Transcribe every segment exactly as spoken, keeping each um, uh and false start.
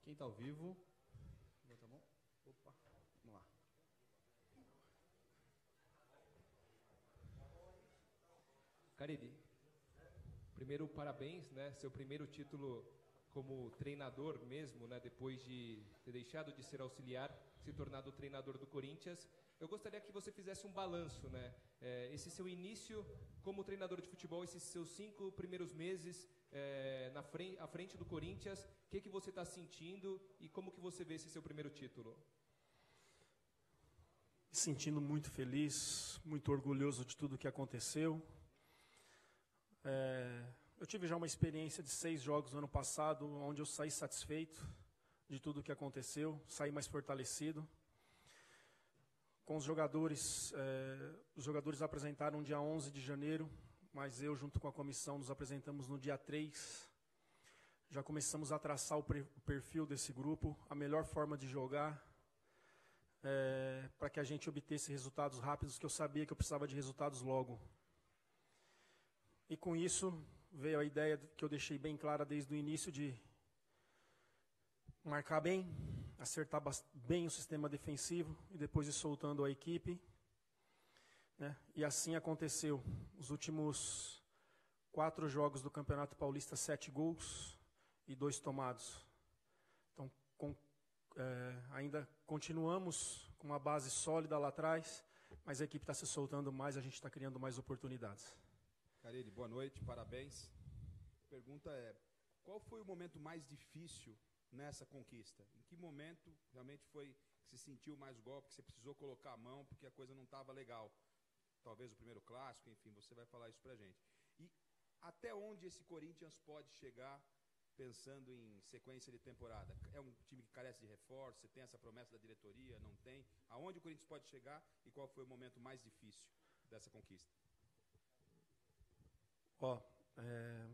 Quem está ao vivo? Levanta a mão. Opa, vamos lá. Carille, primeiro parabéns, né? Seu primeiro título como treinador mesmo, né? Depois de ter deixado de ser auxiliar, se tornado treinador do Corinthians. Eu gostaria que você fizesse um balanço, né? É, esse seu início como treinador de futebol, esses seus cinco primeiros meses é, na frente, à frente do Corinthians, o que, que você está sentindo e como que você vê esse seu primeiro título? Me sentindo muito feliz, muito orgulhoso de tudo que aconteceu. É, eu tive já uma experiência de seis jogos no ano passado, onde eu saí satisfeito de tudo que aconteceu, saí mais fortalecido. Com os jogadores, é, os jogadores apresentaram no dia onze de janeiro, mas eu, junto com a comissão, nos apresentamos no dia três. Já começamos a traçar o perfil desse grupo, a melhor forma de jogar, é, para que a gente obtesse resultados rápidos, que eu sabia que eu precisava de resultados logo. E com isso veio a ideia que eu deixei bem clara desde o início de marcar bem, acertar bem o sistema defensivo e depois ir soltando a equipe. Né? E assim aconteceu. Os últimos quatro jogos do Campeonato Paulista, sete gols e dois tomados. Então, com, é, ainda continuamos com uma base sólida lá atrás, mas a equipe está se soltando mais, a gente está criando mais oportunidades. Carille, boa noite, parabéns. A pergunta é, qual foi o momento mais difícil nessa conquista? Em que momento realmente foi que se sentiu mais golpe, que você precisou colocar a mão porque a coisa não estava legal? Talvez o primeiro clássico, enfim, você vai falar isso pra gente. E até onde esse Corinthians pode chegar pensando em sequência de temporada? É um time que carece de reforço, você tem essa promessa da diretoria, não tem? Aonde o Corinthians pode chegar e qual foi o momento mais difícil dessa conquista? Ó, é...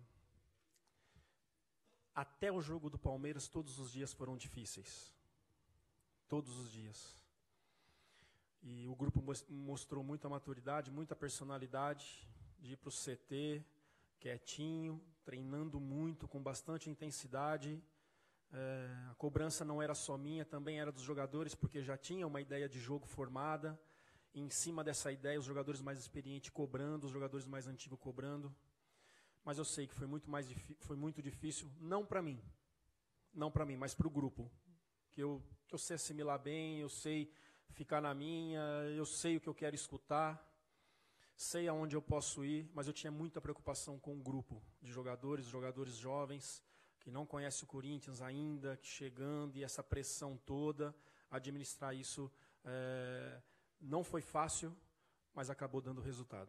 até o jogo do Palmeiras, todos os dias foram difíceis. Todos os dias. E o grupo mostrou muita maturidade, muita personalidade, de ir para o C T, quietinho, treinando muito, com bastante intensidade. É, a cobrança não era só minha, também era dos jogadores, porque já tinha uma ideia de jogo formada. E em cima dessa ideia, os jogadores mais experientes cobrando, os jogadores mais antigos cobrando. Mas eu sei que foi muito, mais foi muito difícil, não para mim, não para mim, mas para o grupo. Que eu, que eu sei assimilar bem, eu sei ficar na minha, eu sei o que eu quero escutar, sei aonde eu posso ir, mas eu tinha muita preocupação com o grupo de jogadores, jogadores jovens, que não conhecem o Corinthians ainda, que chegando e essa pressão toda, administrar isso é, não foi fácil, mas acabou dando resultado.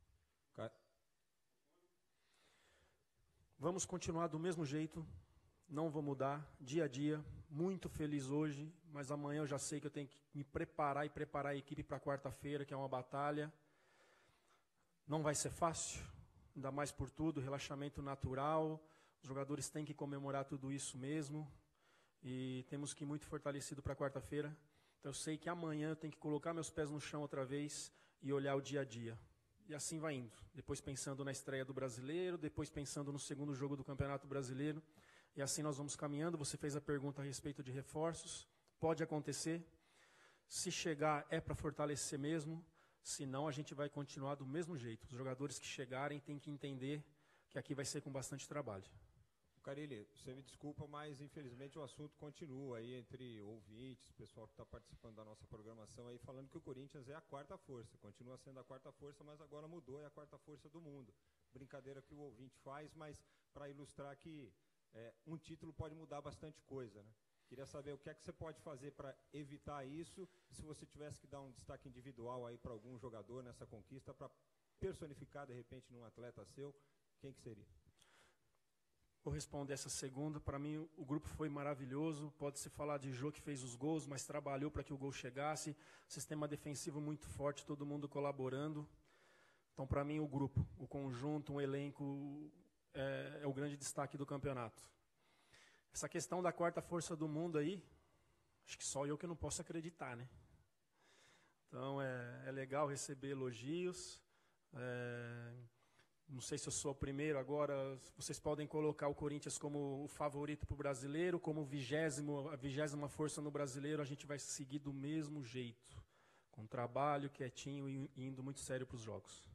Vamos continuar do mesmo jeito, não vou mudar, dia a dia, muito feliz hoje, mas amanhã eu já sei que eu tenho que me preparar e preparar a equipe para quarta-feira, que é uma batalha. Não vai ser fácil, ainda mais por tudo, relaxamento natural, os jogadores têm que comemorar tudo isso mesmo, e temos que ir muito fortalecido para quarta-feira. Então eu sei que amanhã eu tenho que colocar meus pés no chão outra vez e olhar o dia a dia. E assim vai indo. Depois pensando na estreia do Brasileiro, depois pensando no segundo jogo do Campeonato Brasileiro. E assim nós vamos caminhando. Você fez a pergunta a respeito de reforços. Pode acontecer. Se chegar, é para fortalecer mesmo. Se não, a gente vai continuar do mesmo jeito. Os jogadores que chegarem têm que entender que aqui vai ser com bastante trabalho. Carille, você me desculpa, mas infelizmente o assunto continua aí entre ouvintes, pessoal que está participando da nossa programação aí, falando que o Corinthians é a quarta força, continua sendo a quarta força, mas agora mudou, é a quarta força do mundo. Brincadeira que o ouvinte faz, mas para ilustrar que é, um título pode mudar bastante coisa, né? Queria saber o que é que você pode fazer para evitar isso, se você tivesse que dar um destaque individual aí para algum jogador nessa conquista, para personificar de repente num atleta seu, quem que seria? Vou responder essa segunda. Para mim, o grupo foi maravilhoso. Pode-se falar de Jô que fez os gols, mas trabalhou para que o gol chegasse. Sistema defensivo muito forte, todo mundo colaborando. Então, para mim, o grupo, o conjunto, um elenco é, é o grande destaque do campeonato. Essa questão da quarta força do mundo aí, acho que só eu que não posso acreditar, né? Então, é, é legal receber elogios. É, Não sei se eu sou o primeiro agora, vocês podem colocar o Corinthians como o favorito para o brasileiro, como o vigésimo, a vigésima força no brasileiro, a gente vai seguir do mesmo jeito, com trabalho, quietinho e indo muito sério para os jogos.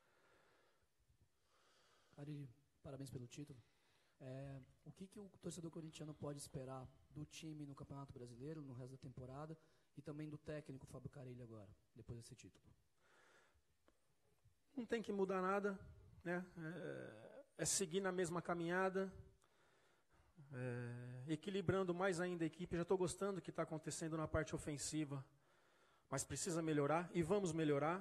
Ari, parabéns pelo título. É, o que, que o torcedor corintiano pode esperar do time no Campeonato Brasileiro, no resto da temporada, e também do técnico Fábio Carille agora, depois desse título? Não tem que mudar nada. Né? É, é seguir na mesma caminhada, é, equilibrando mais ainda a equipe. Já estou gostando do que está acontecendo na parte ofensiva, mas precisa melhorar e vamos melhorar.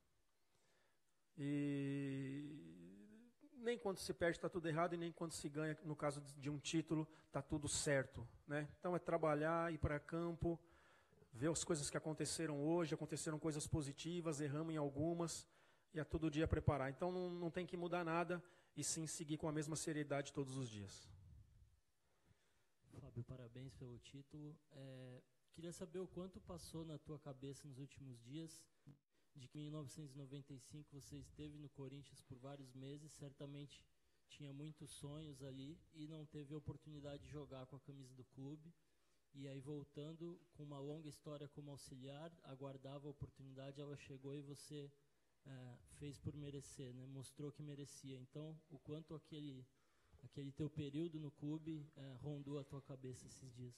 E nem quando se perde está tudo errado e nem quando se ganha, no caso de um título, está tudo certo. Né? Então é trabalhar, ir para campo, ver as coisas que aconteceram hoje, aconteceram coisas positivas, erramos em algumas, e a todo dia preparar. Então não, não tem que mudar nada e sim seguir com a mesma seriedade todos os dias. Fábio, parabéns pelo título. É, queria saber o quanto passou na tua cabeça nos últimos dias de que em mil novecentos e noventa e cinco você esteve no Corinthians por vários meses, certamente tinha muitos sonhos ali e não teve a oportunidade de jogar com a camisa do clube. E aí voltando com uma longa história como auxiliar, aguardava a oportunidade, ela chegou e você É, fez por merecer, né? Mostrou que merecia. Então, o quanto aquele, aquele teu período no clube é, rondou a tua cabeça esses dias?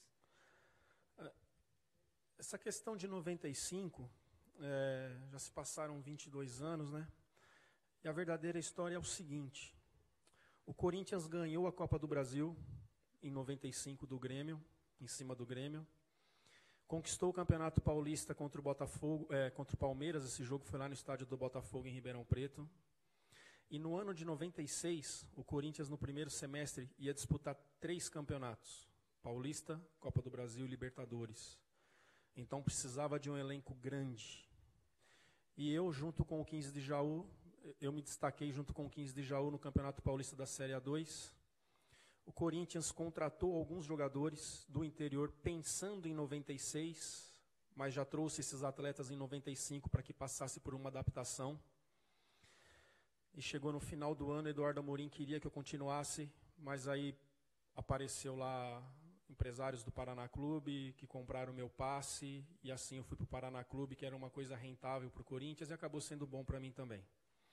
Essa questão de noventa e cinco, é, já se passaram vinte e dois anos, né? E a verdadeira história é o seguinte: o Corinthians ganhou a Copa do Brasil em noventa e cinco do Grêmio, em cima do Grêmio. Conquistou o Campeonato Paulista contra o Botafogo, é, contra o Palmeiras. Esse jogo foi lá no estádio do Botafogo, em Ribeirão Preto. E no ano de noventa e seis, o Corinthians, no primeiro semestre, ia disputar três campeonatos: Paulista, Copa do Brasil e Libertadores. Então precisava de um elenco grande. E eu, junto com o quinze de Jaú, eu me destaquei junto com o quinze de Jaú no Campeonato Paulista da Série A dois. O Corinthians contratou alguns jogadores do interior pensando em noventa e seis, mas já trouxe esses atletas em noventa e cinco para que passasse por uma adaptação. E chegou no final do ano, Eduardo Amorim queria que eu continuasse, mas aí apareceu lá empresários do Paraná Clube que compraram o meu passe, e assim eu fui para o Paraná Clube, que era uma coisa rentável para o Corinthians, e acabou sendo bom para mim também.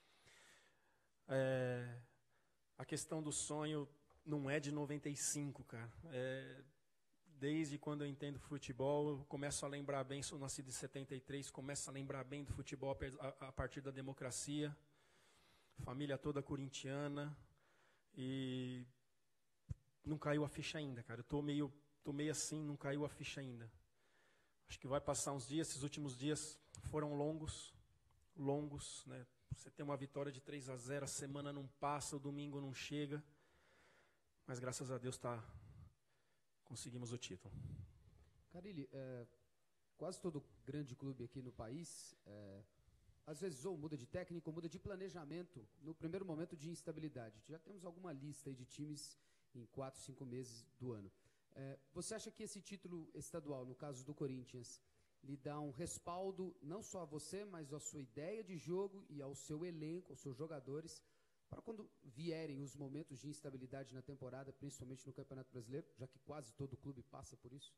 É, a questão do sonho não é de noventa e cinco, cara. É, desde quando eu entendo futebol, eu começo a lembrar bem, sou nascido em setenta e três, começo a lembrar bem do futebol a, a partir da democracia. Família toda corintiana. E não caiu a ficha ainda, cara. Eu tô meio, tô meio assim, não caiu a ficha ainda. Acho que vai passar uns dias, esses últimos dias foram longos, longos, né? Você tem uma vitória de três a zero, a semana não passa, o domingo não chega. Mas graças a Deus tá, conseguimos o título. Carille, é, quase todo grande clube aqui no país, é, às vezes ou muda de técnico ou muda de planejamento no primeiro momento de instabilidade. Já temos alguma lista aí de times em quatro, cinco meses do ano. É, você acha que esse título estadual, no caso do Corinthians, lhe dá um respaldo não só a você, mas à sua ideia de jogo e ao seu elenco, aos seus jogadores, para quando vierem os momentos de instabilidade na temporada, principalmente no Campeonato Brasileiro, já que quase todo clube passa por isso?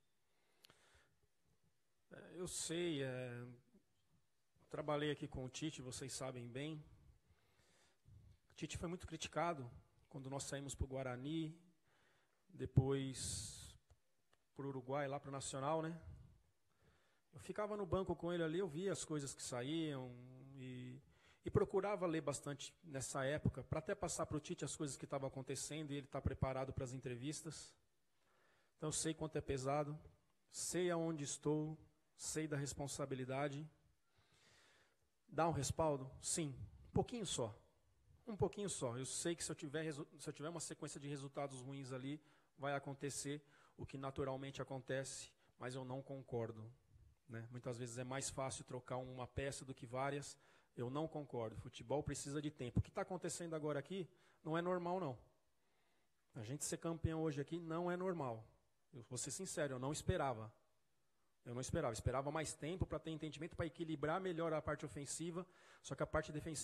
É, eu sei, é, trabalhei aqui com o Tite, vocês sabem bem. O Tite foi muito criticado quando nós saímos para o Guarani, depois para o Uruguai, lá para o Nacional, né? Eu ficava no banco com ele ali, eu via as coisas que saíam e... E procurava ler bastante nessa época, para até passar para o Tite as coisas que estavam acontecendo e ele estar preparado para as entrevistas. Então eu sei quanto é pesado, sei aonde estou, sei da responsabilidade. Dá um respaldo? Sim, um pouquinho só. Um pouquinho só. Eu sei que se eu tiver, se eu tiver uma sequência de resultados ruins ali, vai acontecer o que naturalmente acontece, mas eu não concordo. Né? Muitas vezes é mais fácil trocar uma peça do que várias. Eu não concordo. Futebol precisa de tempo. O que está acontecendo agora aqui não é normal, não. A gente ser campeão hoje aqui não é normal. Eu vou ser sincero, eu não esperava. Eu não esperava. Esperava mais tempo para ter entendimento, para equilibrar melhor a parte ofensiva. Só que a parte defensiva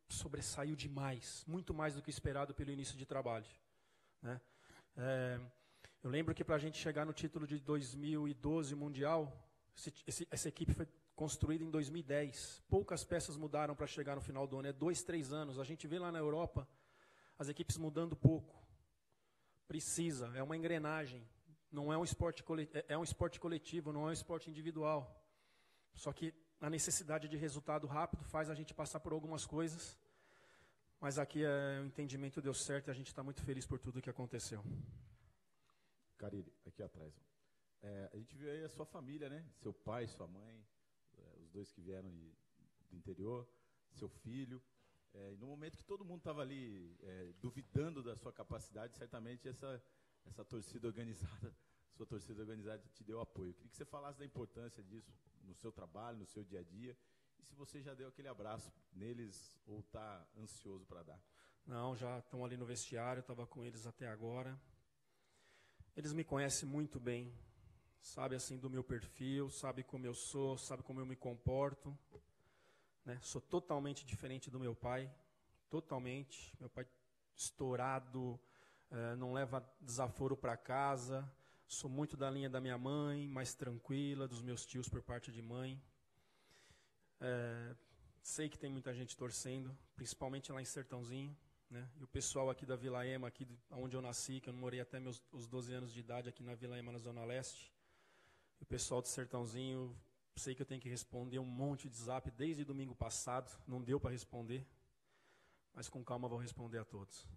sobressaiu demais, muito mais do que esperado pelo início de trabalho, né? É, eu lembro que para a gente chegar no título de dois mil e doze Mundial, esse, esse, essa equipe foi construída em dois mil e dez. Poucas peças mudaram para chegar no final do ano, é dois, três anos. A gente vê lá na Europa as equipes mudando pouco. Precisa, é uma engrenagem. Não é um esporte coletivo, é um esporte coletivo, não é um esporte individual. Só que a necessidade de resultado rápido faz a gente passar por algumas coisas. Mas aqui é, o entendimento deu certo e a gente está muito feliz por tudo que aconteceu. Carille, aqui atrás. É, a gente viu aí a sua família, né? Seu pai, sua mãe, é, os dois que vieram de, do interior, seu filho. É, e no momento que todo mundo estava ali é, duvidando da sua capacidade, certamente essa, essa torcida organizada, sua torcida organizada te deu apoio. Eu queria que você falasse da importância disso no seu trabalho, no seu dia a dia, e se você já deu aquele abraço neles ou está ansioso para dar. Não, já estão ali no vestiário, estava com eles até agora. Eles me conhecem muito bem, sabe assim do meu perfil, sabe como eu sou, sabe como eu me comporto. Né? Sou totalmente diferente do meu pai, totalmente. Meu pai estourado, eh, não leva desaforo para casa. Sou muito da linha da minha mãe, mais tranquila, dos meus tios por parte de mãe. É, sei que tem muita gente torcendo, principalmente lá em Sertãozinho, né? E o pessoal aqui da Vila Ema, aqui onde eu nasci, que eu morei até meus os doze anos de idade aqui na Vila Ema, na Zona Leste. E o pessoal de Sertãozinho, sei que eu tenho que responder um monte de zap desde domingo passado, não deu para responder, mas com calma vou responder a todos.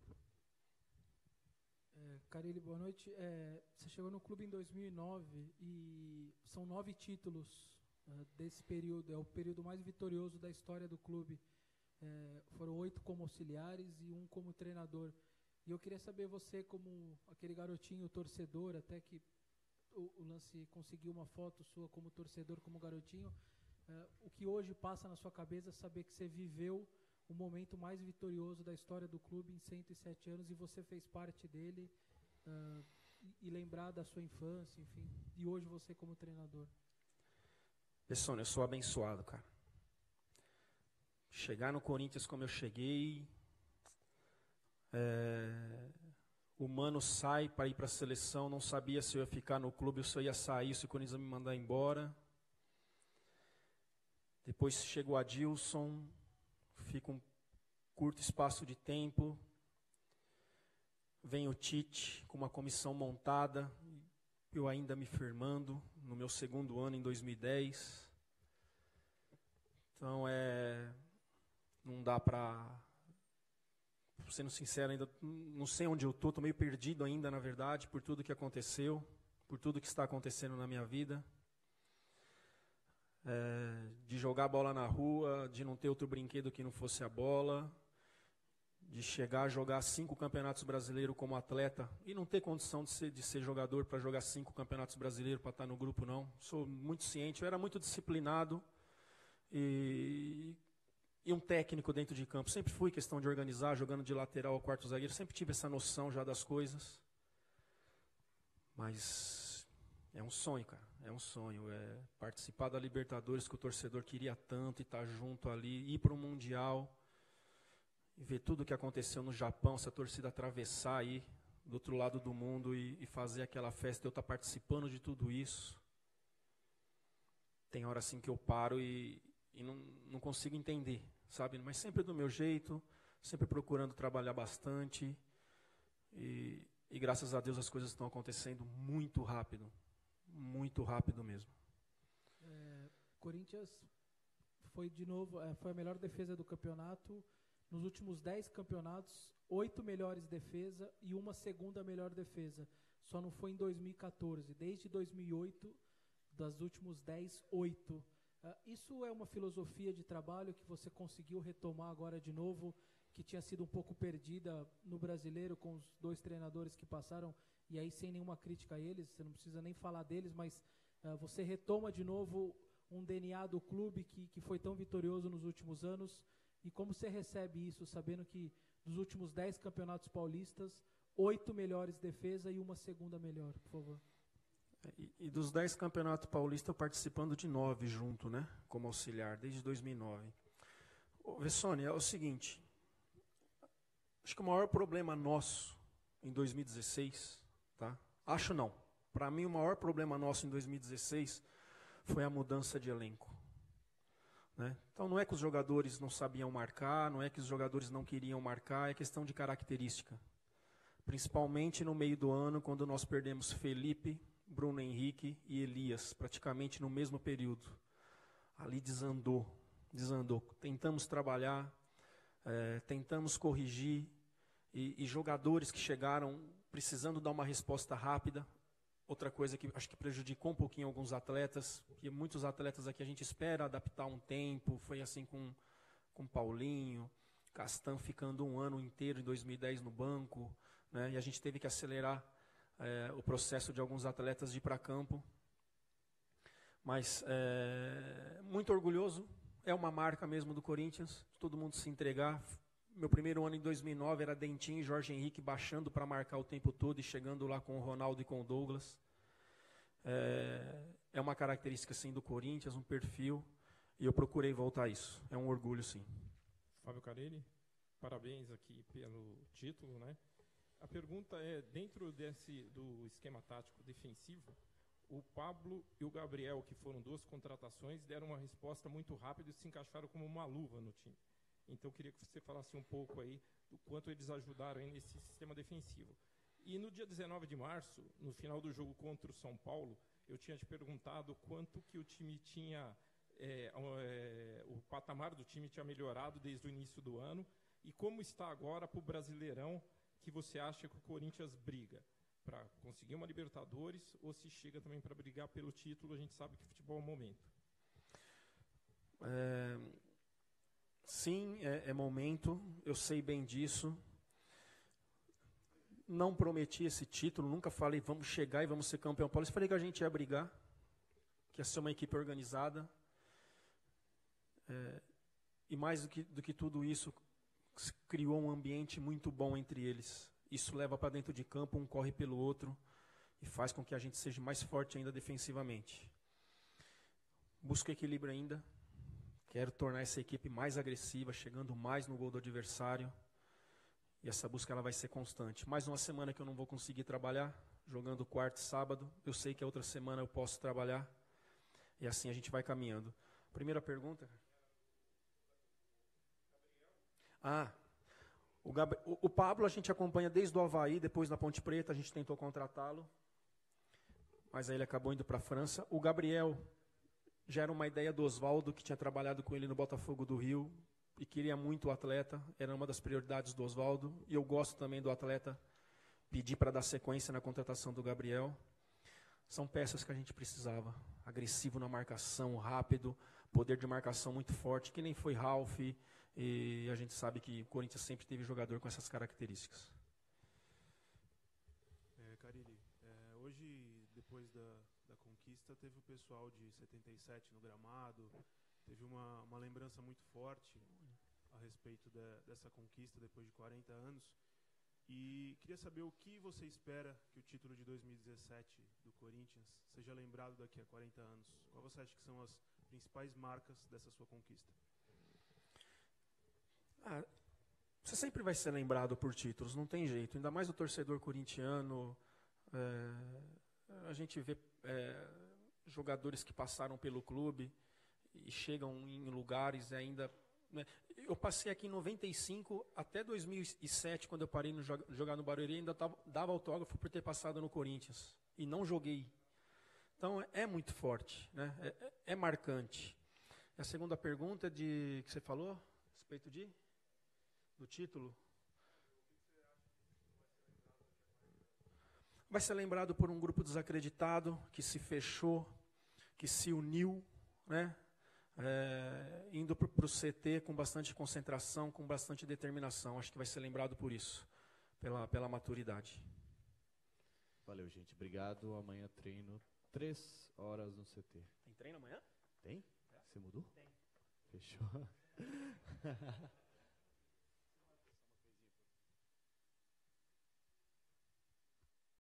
É, Carille, boa noite. É, você chegou no clube em dois mil e nove e são nove títulos uh, desse período. É o período mais vitorioso da história do clube. É, foram oito como auxiliares e um como treinador. E eu queria saber você, como aquele garotinho torcedor, até que o, o Lance conseguiu uma foto sua como torcedor, como garotinho, uh, o que hoje passa na sua cabeça, saber que você viveu o momento mais vitorioso da história do clube em cento e sete anos e você fez parte dele, uh, e, e lembrar da sua infância, enfim, e hoje você como treinador. Pessoal, eu sou abençoado, cara. Chegar no Corinthians como eu cheguei, é, o Mano sai para ir para a seleção, não sabia se eu ia ficar no clube ou se eu ia sair, se o Corinthians ia me mandar embora. Depois chega o Adilson, fica um curto espaço de tempo, vem o Tite com uma comissão montada, eu ainda me firmando no meu segundo ano em dois mil e dez. Então é, não dá para, sendo sincero, ainda não sei onde eu estou, estou meio perdido ainda, na verdade, por tudo que aconteceu, por tudo que está acontecendo na minha vida. É, de jogar bola na rua, de não ter outro brinquedo que não fosse a bola, de chegar a jogar cinco campeonatos brasileiros como atleta e não ter condição de ser, de ser jogador para jogar cinco campeonatos brasileiros para estar no grupo, não. Sou muito ciente, eu era muito disciplinado e, e um técnico dentro de campo. Sempre fui questão de organizar, jogando de lateral ao quarto zagueiro, sempre tive essa noção já das coisas. Mas é um sonho, cara. É um sonho, é participar da Libertadores que o torcedor queria tanto e estar junto ali, ir para o Mundial e ver tudo o que aconteceu no Japão, essa torcida atravessar aí do outro lado do mundo e, e fazer aquela festa, eu estar participando de tudo isso. Tem hora assim que eu paro e, e não, não consigo entender, sabe? Mas sempre do meu jeito, sempre procurando trabalhar bastante e, e graças a Deus as coisas estão acontecendo muito rápido. Muito rápido mesmo. É, Corinthians foi de novo, é, foi a melhor defesa do campeonato. Nos últimos dez campeonatos, oito melhores defesa e uma segunda melhor defesa. Só não foi em dois mil e catorze. Desde dois mil e oito, das últimos dez, oito. Uh, isso é uma filosofia de trabalho que você conseguiu retomar agora de novo, que tinha sido um pouco perdida no Brasileiro com os dois treinadores que passaram. E aí, sem nenhuma crítica a eles, você não precisa nem falar deles, mas uh, você retoma de novo um D N A do clube que, que foi tão vitorioso nos últimos anos. E como você recebe isso, sabendo que dos últimos dez campeonatos paulistas, oito melhores defesa e uma segunda melhor, por favor. E, e dos dez campeonatos paulistas, eu participando de nove junto, né, como auxiliar, desde dois mil e nove. Ô, Vessone, é o seguinte. Acho que o maior problema nosso em dois mil e dezesseis, tá? Acho não. Para mim, o maior problema nosso em dois mil e dezesseis foi a mudança de elenco. Né? Então, não é que os jogadores não sabiam marcar, não é que os jogadores não queriam marcar, é questão de característica. Principalmente no meio do ano, quando nós perdemos Felipe, Bruno Henrique e Elias, praticamente no mesmo período. Ali desandou, desandou. Tentamos trabalhar, é, tentamos corrigir, e, e jogadores que chegaram precisando dar uma resposta rápida. Outra coisa que acho que prejudicou um pouquinho alguns atletas, que muitos atletas aqui a gente espera adaptar um tempo, foi assim com, com Paulinho, Castan ficando um ano inteiro em dois mil e dez no banco, né, e a gente teve que acelerar é, o processo de alguns atletas de ir para campo. Mas é, muito orgulhoso, é uma marca mesmo do Corinthians, todo mundo se entregar. Meu primeiro ano em dois mil e nove era Dentinho e Jorge Henrique baixando para marcar o tempo todo e chegando lá com o Ronaldo e com o Douglas. É, é uma característica, sim, do Corinthians, um perfil, e eu procurei voltar a isso. É um orgulho, sim. Fábio Carelli, parabéns aqui pelo título, né? A pergunta é, dentro desse, do esquema tático defensivo, o Pablo e o Gabriel, que foram duas contratações, deram uma resposta muito rápida e se encaixaram como uma luva no time. Então, eu queria que você falasse um pouco aí do quanto eles ajudaram aí nesse sistema defensivo. E no dia dezenove de março, no final do jogo contra o São Paulo, eu tinha te perguntado quanto que o time tinha, é, é, o patamar do time tinha melhorado desde o início do ano e como está agora para o Brasileirão, que você acha que o Corinthians briga para conseguir uma Libertadores ou se chega também para brigar pelo título. A gente sabe que futebol é o momento. É... Sim, é, é momento, eu sei bem disso. Não prometi esse título, nunca falei vamos chegar e vamos ser campeão paulista. Falei que a gente ia brigar, que ia ser uma equipe organizada. É, e mais do que, do que tudo isso, criou um ambiente muito bom entre eles. Isso leva para dentro de campo, um corre pelo outro e faz com que a gente seja mais forte ainda defensivamente. Busco equilíbrio ainda. Quero tornar essa equipe mais agressiva, chegando mais no gol do adversário. E essa busca ela vai ser constante. Mais uma semana que eu não vou conseguir trabalhar, jogando quarto e sábado. Eu sei que a outra semana eu posso trabalhar. E assim a gente vai caminhando. Primeira pergunta. Ah, o, Gab... o Pablo a gente acompanha desde o Avaí, depois na Ponte Preta, a gente tentou contratá-lo. Mas aí ele acabou indo para a França. O Gabriel... já era uma ideia do Oswaldo, que tinha trabalhado com ele no Botafogo do Rio e queria muito o atleta, era uma das prioridades do Oswaldo, e eu gosto também do atleta, pedi para dar sequência na contratação do Gabriel. São peças que a gente precisava, agressivo na marcação, rápido, poder de marcação muito forte, que nem foi Ralf, e a gente sabe que o Corinthians sempre teve jogador com essas características. É, Carille, é, hoje, depois da da conquista, teve o pessoal de setenta e sete no gramado, teve uma, uma lembrança muito forte a respeito de, dessa conquista depois de quarenta anos, e queria saber o que você espera que o título de dois mil e dezessete do Corinthians seja lembrado daqui a quarenta anos. Qual você acha que são as principais marcas dessa sua conquista? Ah, você sempre vai ser lembrado por títulos, não tem jeito, ainda mais o torcedor corintiano. É, a gente vê É, jogadores que passaram pelo clube e chegam em lugares ainda... Né? Eu passei aqui em noventa e cinco até dois mil e sete, quando eu parei de jogar no Barueri, ainda tava, dava autógrafo por ter passado no Corinthians. E não joguei. Então, é, é muito forte, né? é, é, é marcante. A segunda pergunta de que você falou, a respeito de, do título... Vai ser lembrado por um grupo desacreditado, que se fechou, que se uniu, né? É, indo para o C T com bastante concentração, com bastante determinação. Acho que vai ser lembrado por isso, pela, pela maturidade. Valeu, gente. Obrigado. Amanhã treino, três horas no C T. Tem treino amanhã? Tem? Você mudou? Tem. Fechou.